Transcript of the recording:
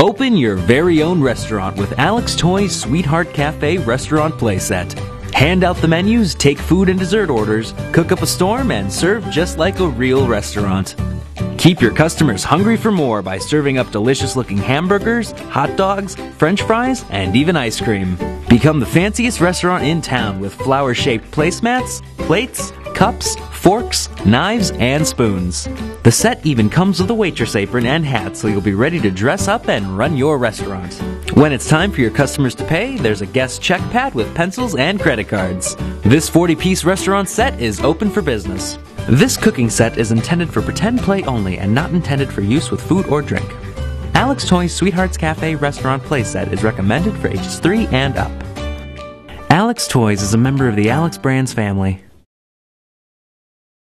Open your very own restaurant with Alex Toy's Sweetheart Cafe Restaurant Playset. Hand out the menus, take food and dessert orders, cook up a storm, and serve just like a real restaurant. Keep your customers hungry for more by serving up delicious-looking hamburgers, hot dogs, French fries, and even ice cream. Become the fanciest restaurant in town with flower-shaped placemats, plates, cups, forks, knives, and spoons. The set even comes with a waitress apron and hat, so you'll be ready to dress up and run your restaurant. When it's time for your customers to pay, there's a guest check pad with pencils and credit cards. This 40-piece restaurant set is open for business. This cooking set is intended for pretend play only and not intended for use with food or drink. Alex Toy's Sweethearts Cafe Restaurant Playset is recommended for ages 3 and up. Alex Toys is a member of the Alex Brands family.